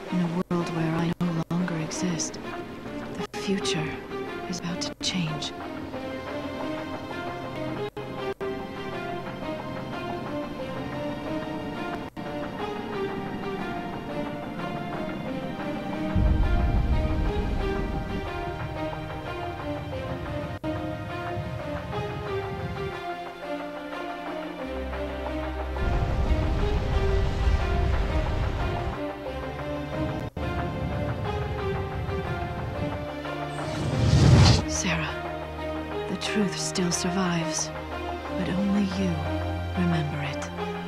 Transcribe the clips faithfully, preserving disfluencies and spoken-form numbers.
In a world where I no longer exist, the future is about to change. Sarah, the truth still survives, but only you remember it.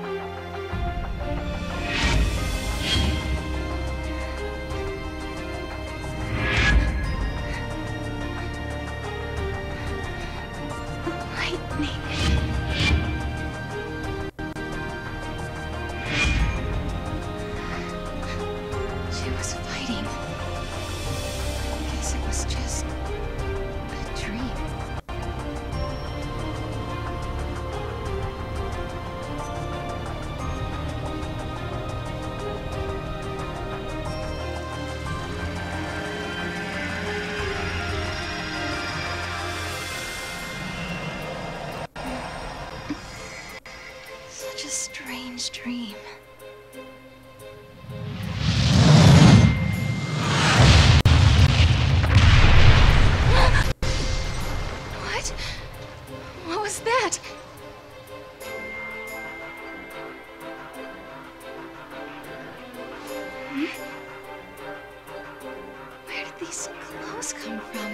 Lightning. She was fighting. I guess it was just a dream. Such a strange dream. What? What was that? Hmm? Where did these clothes come from?